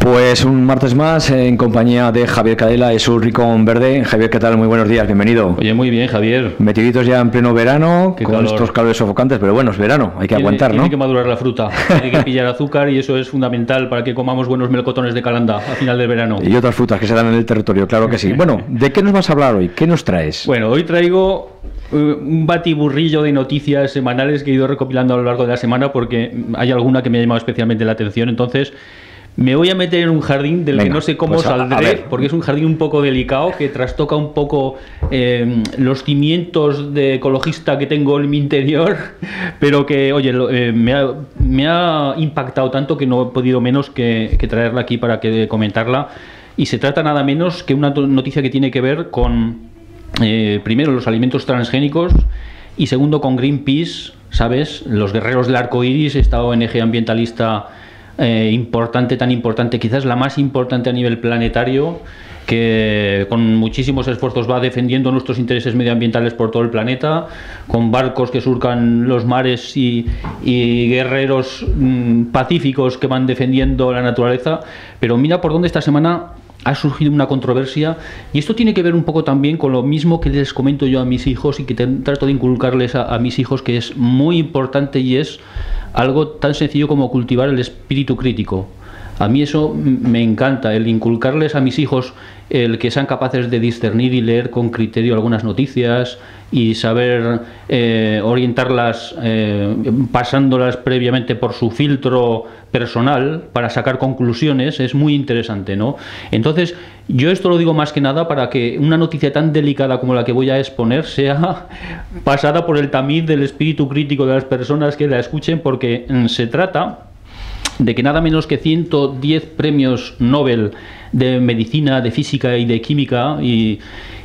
Pues un martes más en compañía de Javier Cadela y su Rincón Verde. Javier, ¿qué tal? Muy buenos días, bienvenido. Oye, muy bien, Javier. Metiditos ya en pleno verano, con calor. estos calores sofocantes, pero bueno, es verano, hay que aguantar, ¿no? Tiene que madurar la fruta, tiene que pillar azúcar y eso es fundamental para que comamos buenos melocotones de calanda a final del verano. Y otras frutas que se dan en el territorio, claro que sí. Bueno, ¿de qué nos vas a hablar hoy? ¿Qué nos traes? Bueno, hoy traigo un batiburrillo de noticias semanales que he ido recopilando a lo largo de la semana porque hay alguna que me ha llamado especialmente la atención, entonces me voy a meter en un jardín del que no sé cómo saldré, porque es un jardín un poco delicado que trastoca un poco los cimientos de ecologista que tengo en mi interior, pero que, oye, me ha impactado tanto que no he podido menos que traerla aquí para comentarla. Y se trata nada menos que una noticia que tiene que ver con, primero, los alimentos transgénicos y segundo, con Greenpeace, ¿sabes? Los guerreros del arco iris, esta ONG ambientalista importante, tan importante, quizás la más importante a nivel planetario, que con muchísimos esfuerzos va defendiendo nuestros intereses medioambientales por todo el planeta, con barcos que surcan los mares y guerreros pacíficos que van defendiendo la naturaleza. Pero mira por dónde esta semana ha surgido una controversia, y esto tiene que ver un poco también con lo mismo que les comento yo a mis hijos y que trato de inculcarles a mis hijos, que es muy importante, y es algo tan sencillo como cultivar el espíritu crítico. A mí eso me encanta, el inculcarles a mis hijos el que sean capaces de discernir y leer con criterio algunas noticias y saber orientarlas pasándolas previamente por su filtro personal para sacar conclusiones. Es muy interesante, ¿no? Entonces, yo esto lo digo más que nada para que una noticia tan delicada como la que voy a exponer sea pasada por el tamiz del espíritu crítico de las personas que la escuchen, porque se trata de que nada menos que 110 premios Nobel de medicina, de física y de química y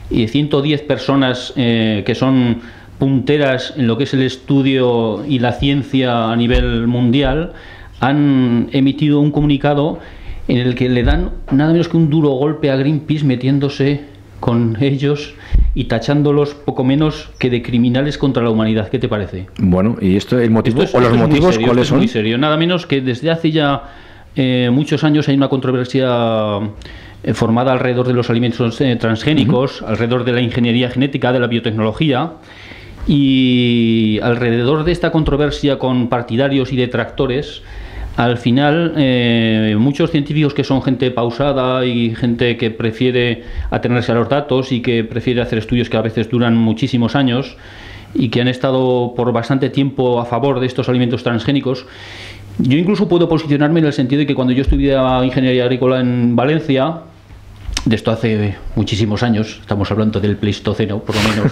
110 personas que son punteras en lo que es el estudio y la ciencia a nivel mundial han emitido un comunicado en el que le dan nada menos que un duro golpe a Greenpeace, metiéndose con ellos y tachándolos poco menos que de criminales contra la humanidad. ¿Qué te parece? Bueno, ¿y esto el motivo o los motivos serio, cuáles son? Es muy serio. Nada menos que desde hace ya muchos años hay una controversia formada alrededor de los alimentos transgénicos, alrededor de la ingeniería genética, de la biotecnología, y alrededor de esta controversia con partidarios y detractores. Al final, muchos científicos que son gente pausada y gente que prefiere atenerse a los datos y que prefiere hacer estudios que a veces duran muchísimos años y que han estado por bastante tiempo a favor de estos alimentos transgénicos. Yo incluso puedo posicionarme en el sentido de que cuando yo estudiaba ingeniería agrícola en Valencia, de esto hace muchísimos años, estamos hablando del Pleistoceno por lo menos,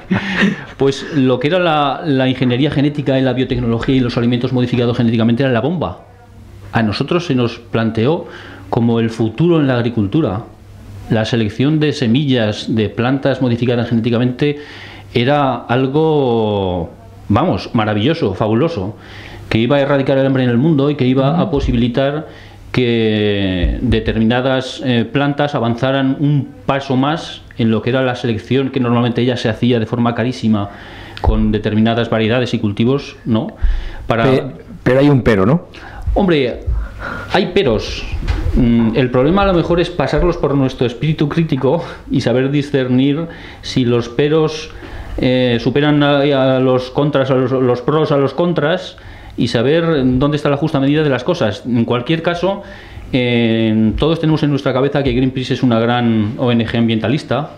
pues lo que era la ingeniería genética y la biotecnología y los alimentos modificados genéticamente era la bomba. A nosotros se nos planteó como el futuro en la agricultura. La selección de semillas de plantas modificadas genéticamente era algo, vamos, maravilloso, fabuloso, que iba a erradicar el hambre en el mundo y que iba a posibilitar que determinadas plantas avanzaran un paso más en lo que era la selección que normalmente ya se hacía de forma carísima con determinadas variedades y cultivos, ¿no? Pero hay un pero, ¿no? Hombre, hay peros. El problema a lo mejor es pasarlos por nuestro espíritu crítico y saber discernir si los peros superan a los contras, a los pros a los contras, y saber dónde está la justa medida de las cosas. En cualquier caso, todos tenemos en nuestra cabeza que Greenpeace es una gran ONG ambientalista,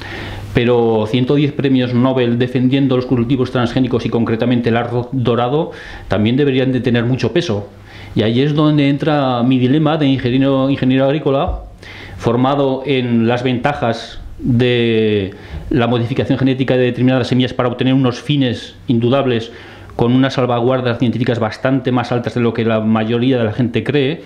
pero 110 premios Nobel defendiendo los cultivos transgénicos y concretamente el arroz dorado también deberían de tener mucho peso. Y ahí es donde entra mi dilema de ingeniero agrícola, formado en las ventajas de la modificación genética de determinadas semillas para obtener unos fines indudables con unas salvaguardas científicas bastante más altas de lo que la mayoría de la gente cree,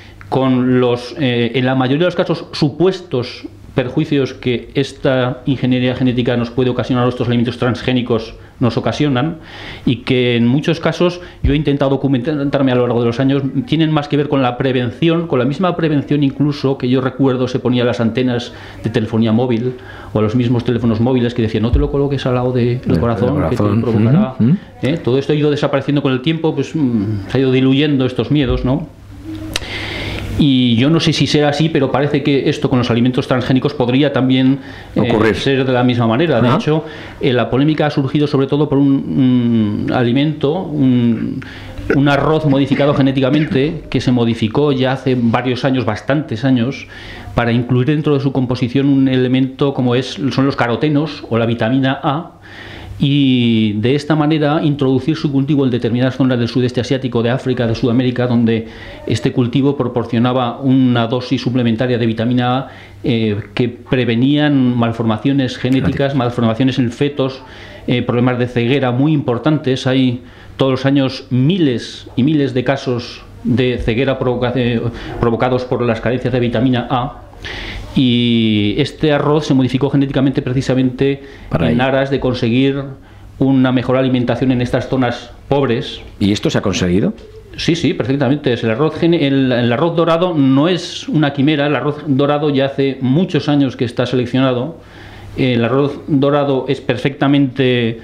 con los, en la mayoría de los casos, supuestos perjuicios que esta ingeniería genética nos puede ocasionar, o estos alimentos transgénicos nos ocasionan, y que en muchos casos, yo he intentado documentarme a lo largo de los años, tienen más que ver con la prevención, con la misma prevención incluso que yo recuerdo se ponía a las antenas de telefonía móvil o a los mismos teléfonos móviles que decían no te lo coloques al lado del corazón, que te provocará. Todo esto ha ido desapareciendo con el tiempo, pues se ha ido diluyendo estos miedos, ¿no? Y yo no sé si será así, pero parece que esto con los alimentos transgénicos podría también ser de la misma manera. De hecho, la polémica ha surgido sobre todo por un alimento, un arroz modificado genéticamente que se modificó ya hace varios años, bastantes años, para incluir dentro de su composición un elemento como son los carotenos o la vitamina A, y de esta manera introducir su cultivo en determinadas zonas del sudeste asiático, de África, de Sudamérica, donde este cultivo proporcionaba una dosis suplementaria de vitamina A que prevenían malformaciones genéticas, malformaciones en fetos, problemas de ceguera muy importantes. Hay todos los años miles y miles de casos de ceguera provocados por las carencias de vitamina A. Y este arroz se modificó genéticamente precisamente en aras de conseguir una mejor alimentación en estas zonas pobres. ¿Y esto se ha conseguido? Sí, perfectamente. El arroz dorado no es una quimera. El arroz dorado ya hace muchos años que está seleccionado. El arroz dorado es perfectamente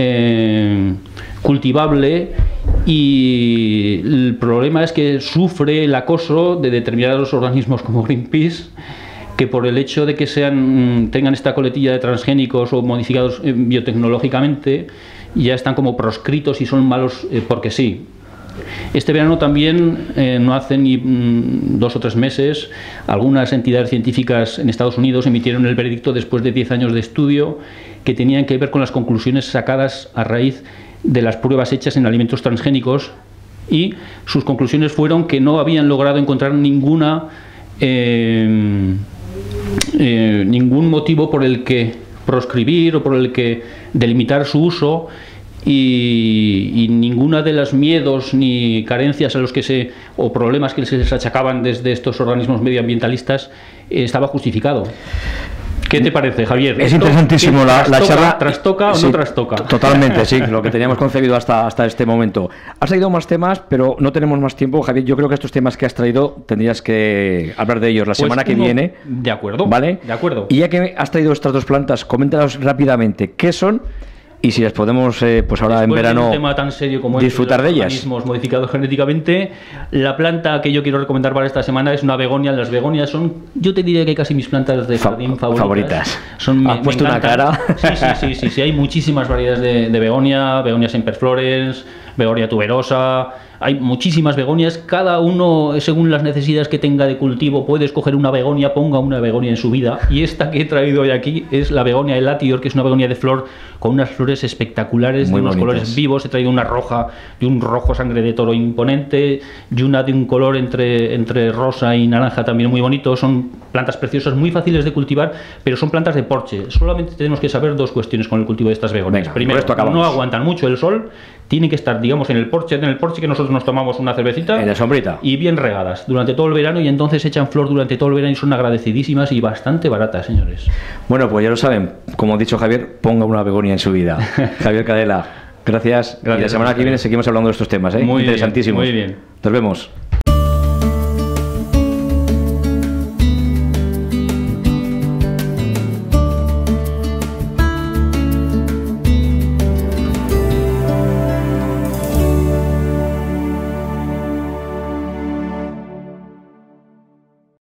cultivable, y el problema es que sufre el acoso de determinados organismos como Greenpeace, que por el hecho de que tengan esta coletilla de transgénicos o modificados biotecnológicamente, ya están como proscritos y son malos porque sí. Este verano también, no hace ni 2 o 3 meses, algunas entidades científicas en Estados Unidos emitieron el veredicto después de 10 años de estudio, que tenían que ver con las conclusiones sacadas a raíz de las pruebas hechas en alimentos transgénicos, y sus conclusiones fueron que no habían logrado encontrar ningún motivo por el que proscribir o por el que delimitar su uso, y ninguna de los miedos ni carencias o problemas que se les achacaban desde estos organismos medioambientalistas estaba justificado. ¿Qué te parece, Javier? Es interesantísimo la charla. ¿Trastoca o no trastoca? Totalmente, sí, lo que teníamos concebido hasta este momento. Has traído más temas, pero no tenemos más tiempo, Javier. Yo creo que estos temas que has traído tendrías que hablar de ellos la semana que viene. De acuerdo. ¿Vale? De acuerdo. Y ya que has traído estas 2 plantas, coméntanos rápidamente qué son y si las podemos, pues ahora después en verano, de un tema tan serio como disfrutar de ellas. Organismos modificados genéticamente, la planta que yo quiero recomendar para esta semana es una begonia. Las begonias son, yo te diría que casi mis plantas de jardín favoritas. Has puesto una cara. Sí, hay muchísimas variedades de begonia semperflores, begonia tuberosa. Hay muchísimas begonias, cada uno según las necesidades que tenga de cultivo puede escoger una begonia, ponga una begonia en su vida, y esta que he traído hoy aquí es la begonia elatior, que es una begonia de flor con unas flores espectaculares, muy de unos bonitas, colores vivos. He traído una roja, de un rojo sangre de toro imponente, y una de un color entre rosa y naranja también muy bonito. Son plantas preciosas, muy fáciles de cultivar, pero son plantas de porche. Solamente tenemos que saber 2 cuestiones con el cultivo de estas begonias. Venga, primero, no aguantan mucho el sol, tienen que estar, digamos, en el porche que nosotros nos tomamos una cervecita, en la sombrita, y bien regadas durante todo el verano, y entonces echan flor durante todo el verano y son agradecidísimas y bastante baratas, señores. Bueno, pues ya lo saben, como ha dicho Javier, ponga una begonia en su vida. Javier Cadela, gracias. Y la semana que viene seguimos hablando de estos temas, Muy interesantísimos. Bien, muy bien. Nos vemos.